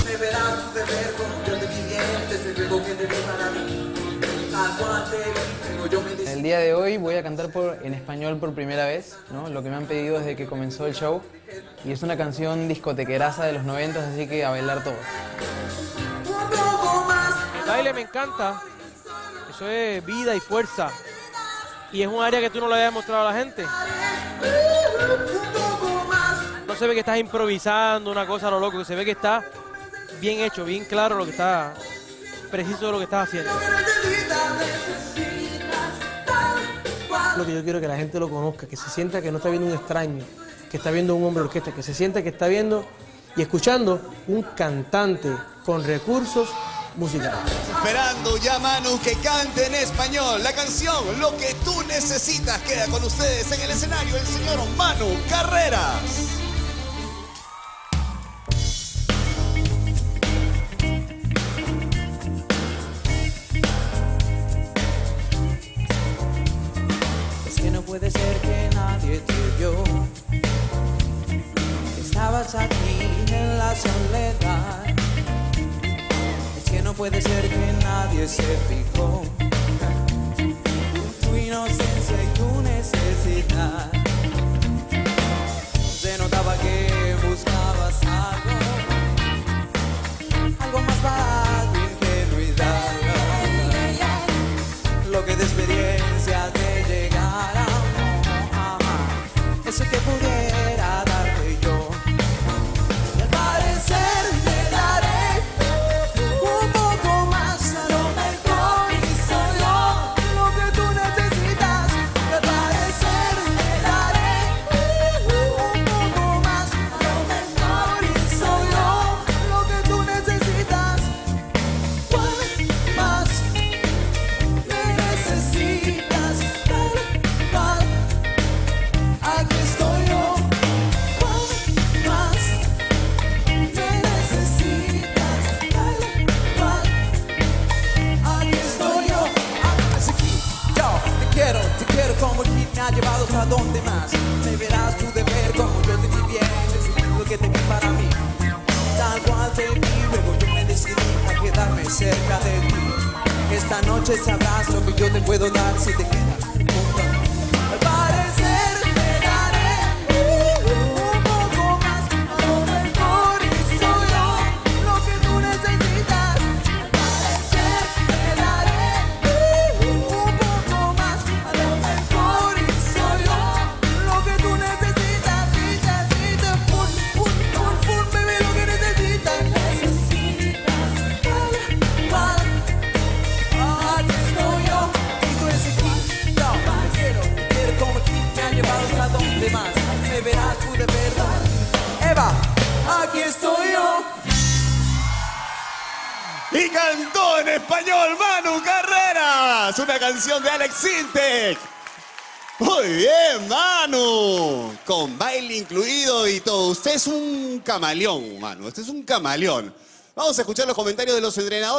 Me verás tu deber como yo te vi bien, desde luego que te vi para mí. Aguante, pero yo me El día de hoy voy a cantar en español por primera vez, ¿no? Lo que me han pedido desde que comenzó el show. Y es una canción discotequeraza de los 90, así que a bailar todos. El baile me encanta. Eso es vida y fuerza. Y es un área que tú no le habías mostrado a la gente. No se ve que estás improvisando una cosa a lo loco, se ve que está bien hecho, bien claro lo que está, preciso de lo que estás haciendo. Lo que yo quiero es que la gente lo conozca, que se sienta que no está viendo un extraño, que está viendo un hombre de orquesta, que se sienta que está viendo y escuchando un cantante con recursos musicales. Esperando ya Manu que cante en español la canción Lo que tú necesitas. Queda con ustedes en el escenario el señor Manu Carreras. No puede ser que nadie te vio. Estabas aquí en la soledad. Es que no puede ser que nadie se fijó en tu inocencia y tu necesidad. Se notaba que buscabas algo más para tu ingenuidad. Lo que de experiencia te llegara, eso que pudiera darte yo. Y al parecer te daré un poco más, a lo mejor y solo lo que tú necesitas. Y al parecer te daré un poco más, a lo mejor y solo lo que tú necesitas. ¿Cuál más me necesitas? Aquí estoy yo. ¿Cuál más me necesitas? Aquí estoy yo. Así que yo te quiero como el hit me ha llevado hasta donde más. Me verás tu deber como yo te vi bien, decidí lo que te vi para mí. Tal cual te vi, luego yo me decidí a quedarme cerca de ti. Esta noche sabrás lo que yo te puedo dar si te quedas junto a mí. Al parecer te daré un poco más, a lo mejor y solo lo que tú necesitas. Al parecer te daré un poco más, a lo mejor y solo lo que tú necesitas. Necesitas, baby, lo que necesitas. Aquí estoy yo, y tú eres aquí. Yo te quiero como el hit me ha llevado hasta donde más. Me verás tú de verdad. Eva, aquí estoy yo. Y cantó en español Manu Carreras, una canción de Alex Sintek. Muy bien, Manu, con baile incluido y todo. Usted es un camaleón, Manu, usted es un camaleón. Vamos a escuchar los comentarios de los entrenadores.